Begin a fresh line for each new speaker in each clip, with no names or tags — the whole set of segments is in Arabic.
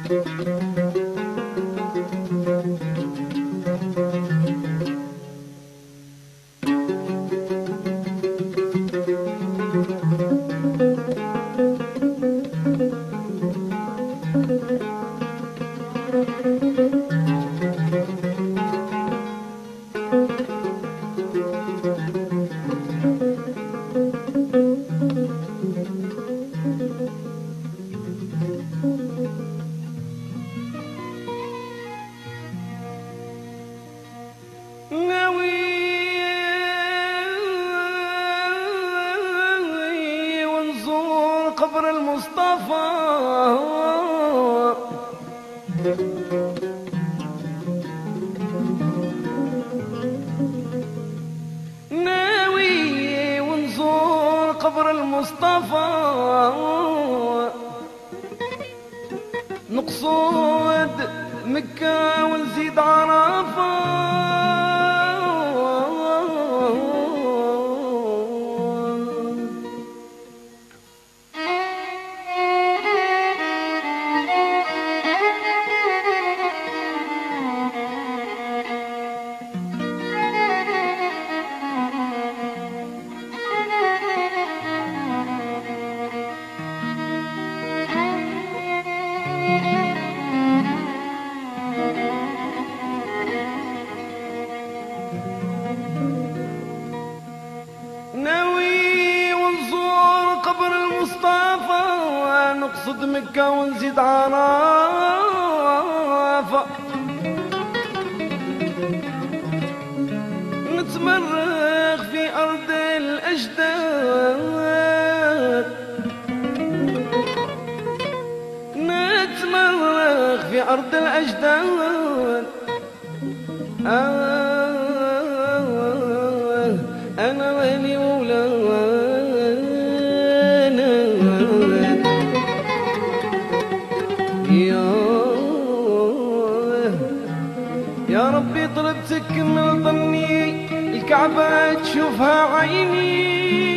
قبر المصطفى ناوي ونزور قبر المصطفى نقصد مكة ونزيد عرفة ناوي ونزور قبر المصطفى نقصد مكة ونزيد عرفة نتمرغ في أرض الأجداد نتمرغ في أرض الأجداد أنا ويلي مولانا يا ربي طلبتك من ظني الكعبة تشوفها عيني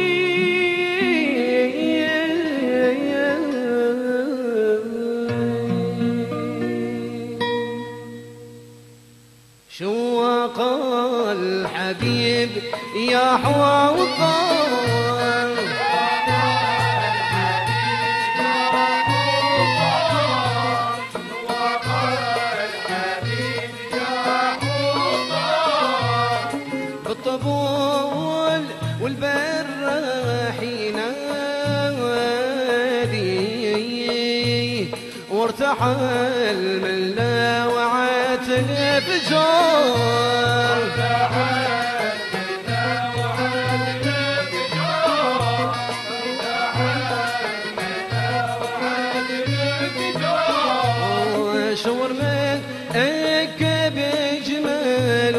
شواق الحبيب يا حواوطان بالطبول والبراحين نادي وارتحل من لاوعات الفجار شور من أكب جمال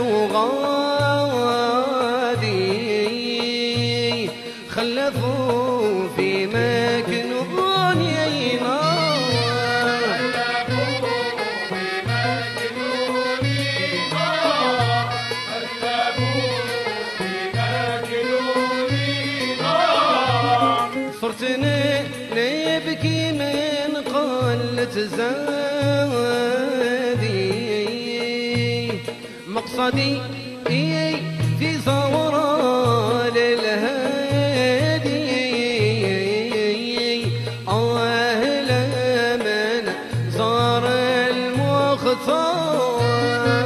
وغادي خلفوا في مكنون يينار صرتني ليبكي من قلة زادي مقصدي في زوران الهادي أهل من زار المختار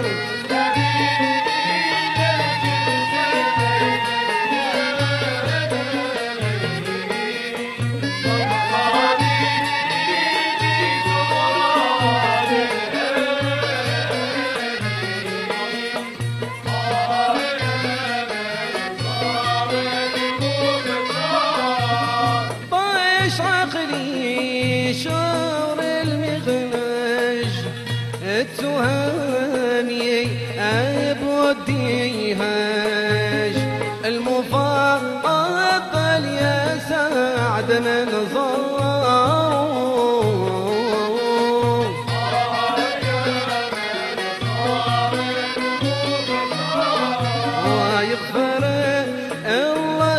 عقلي شور المغنج التهامي أبوديهاج المفضل يا سعد من زاره ويغفر الله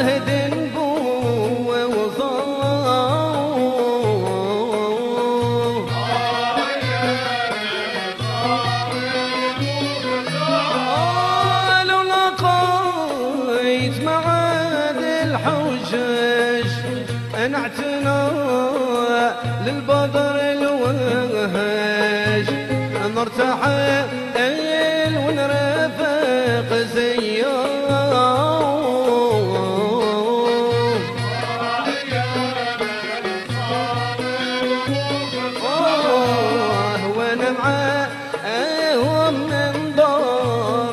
ذنبه الحجج نعتنى للبدر الوهج نرتحل ونرافق زيار وانا معاهم من دار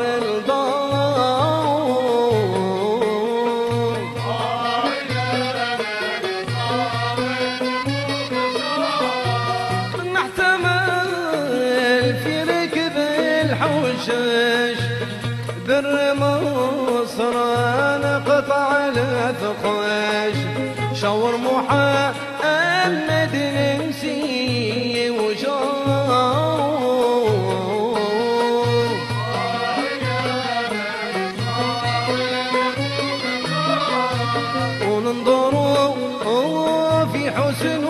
الدار نحتمل في ركب الحوشش بر مصر نقطع الثقاش شاور محمد نمسي وجار وننظروا في حسن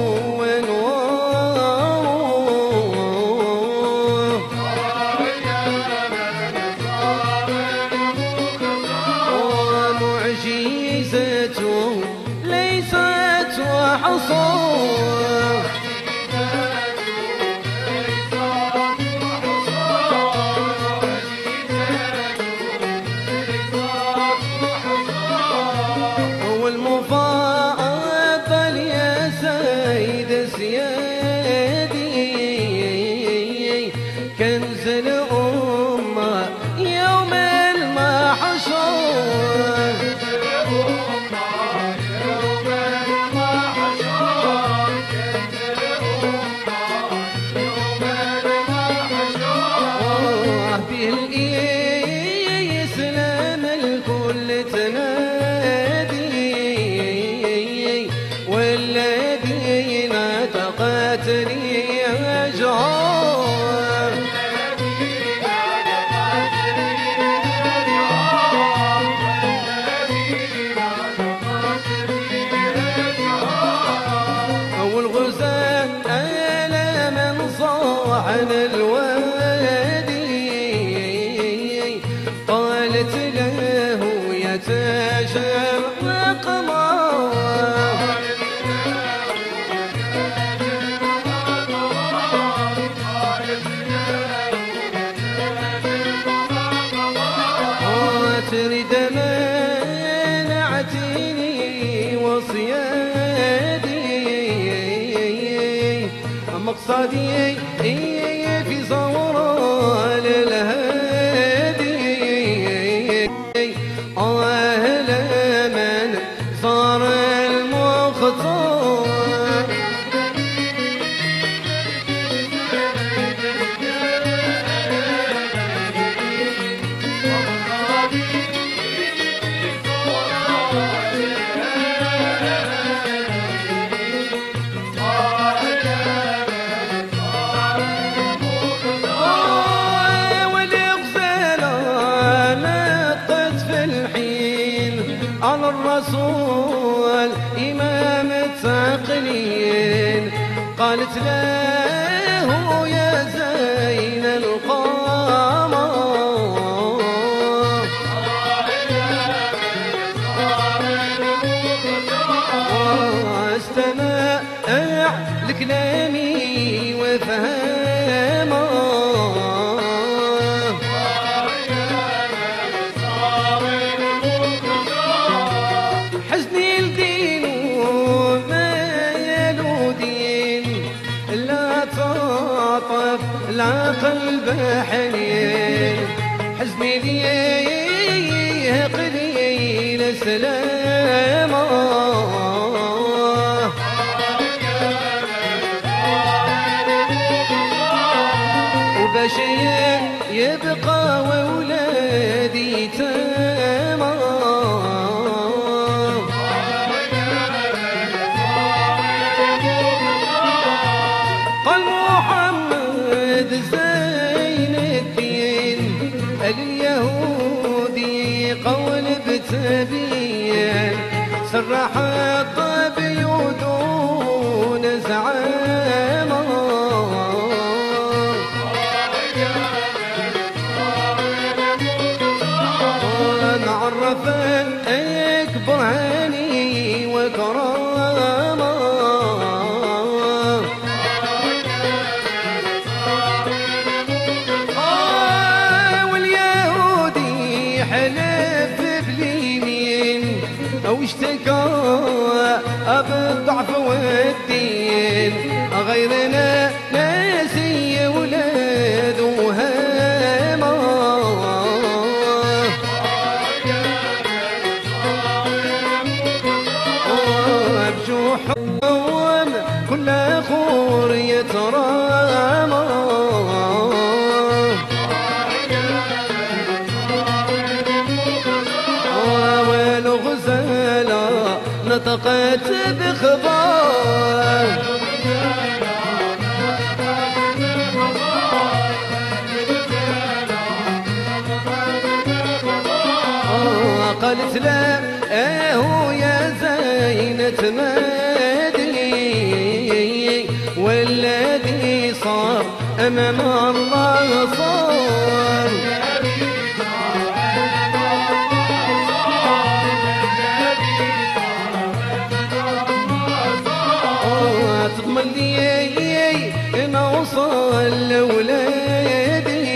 وانوار ومعجزته ليست وحصار هو المفضل يا سيد سيادي كنز الأمة يوم المحشر بالإسلام الكل تنادي والذين تقاتلي أجار أو الغزاة ألا من صاحن الوادي قالت له يتشرق قمر تريد منعتني وصيادي مقصدي في زوران الهادي أهل من صار المختار على الرسول إمام التقنين قالت له يا زين القمر استمع لكلامي وفهمه لا قلب حنين حزني ليه قليل سلامه وبشير يبقى وولادي تمام قال محمد زين الدين اليهودي قول بتبين سرح الطبي دون زعامه نعرفك برهاني وكرامة. واليهودي حلف باليمين أو اشتكى بالضعف والدين، غيرنا ناسي ولاد وهامة. بجوحهم كل خور يترامى. والغزالة نطقت بخبار، قالت لا اهو يا زينة مادري، والذي صار امام الله صار. تضمن لي نوصل لولادي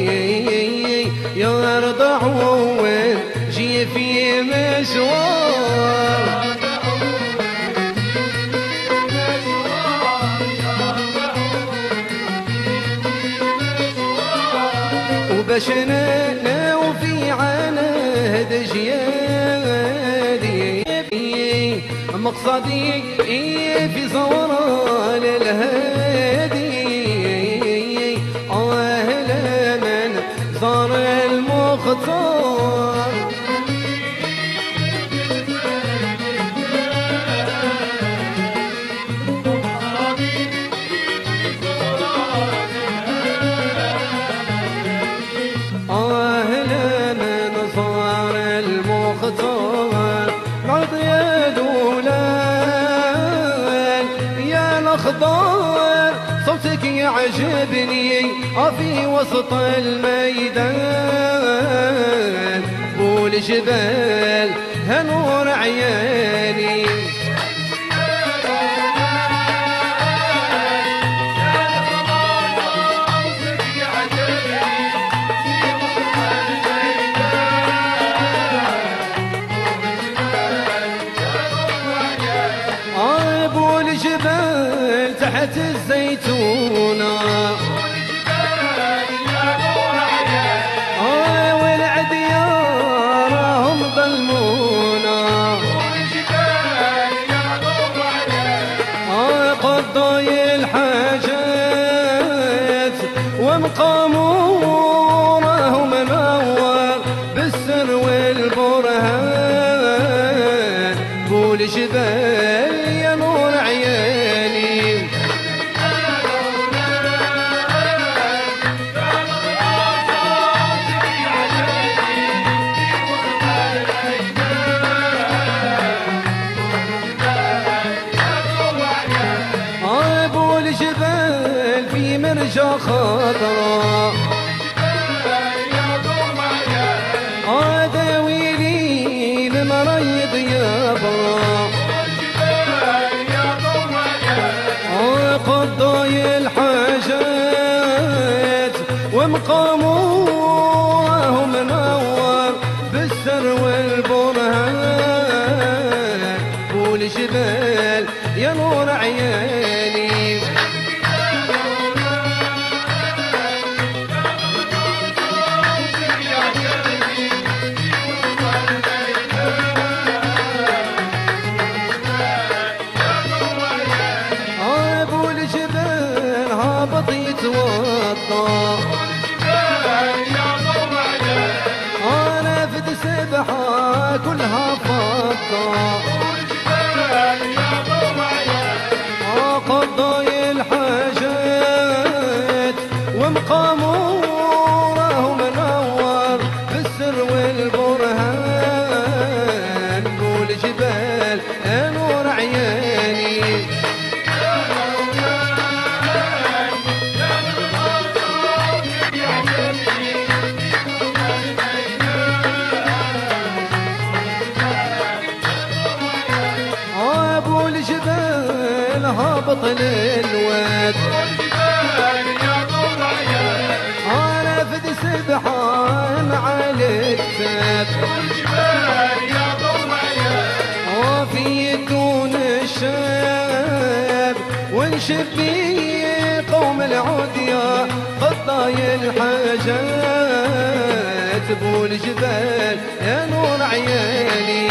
يرضعوا جي في مشوار. وباش نوفي عهد جيادي مقصدي في زوران الهادي، أهلا من زار المختار. أهلا من زار المختار. الأرض يا دولان يا الأخضر، صوتك يعجبني في وسط الميدان. والجبال هنور عياني، والجبال تحت الزيتونة، والعديار هم ظلمونا. قضاي الحاجات ومقامورهم منور بالسر والبرهان. والجبال يا نور عياني، ابو الجبال في مرجى خضراء. داويلي المريض يا برا، قضاي الحاجات ومقاموهم منور بالسر والبرهان. والجبال يا نور عياني، ابو الجبال هابط يتوضا. انا فد سبحه كلها فضه، قضاي الحاجات ومقاموره منور بالسر والبرهان. والجبال نور عياني، هابط للواد انا فد سبحان على الكتاب وفي دون الشاب ونشبي قوم العودية قضاي الحاجات بو الجبال يا نور عيالي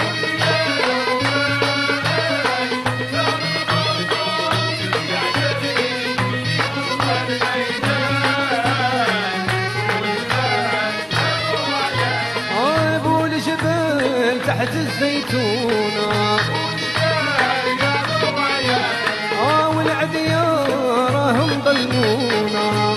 ابو الجبال تحت الزيتونة والعديارهم ظلمونا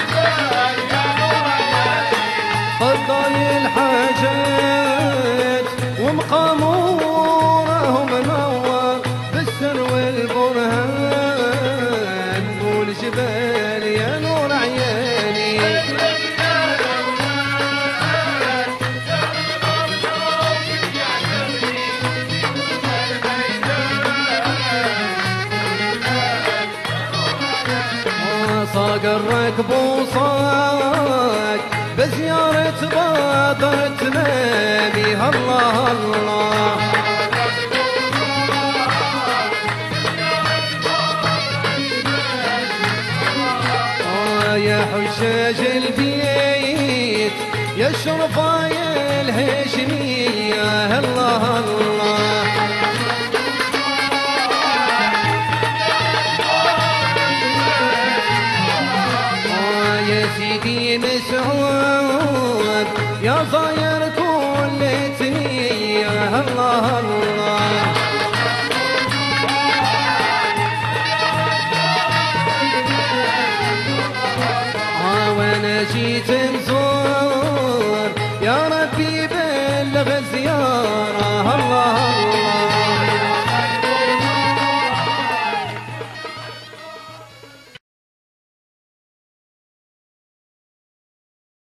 قضاي الحاجات ومقامورهم نور بالسر والبرهان والجبال يا نور عيالي صاق الركب وصاق بزيارة بادرة نبي الله الله يا حجاج البيت يا الشرفايا الهاشمية الله الله يا سيدي مسعود يا صاير كل تنية الله الله وانا جيت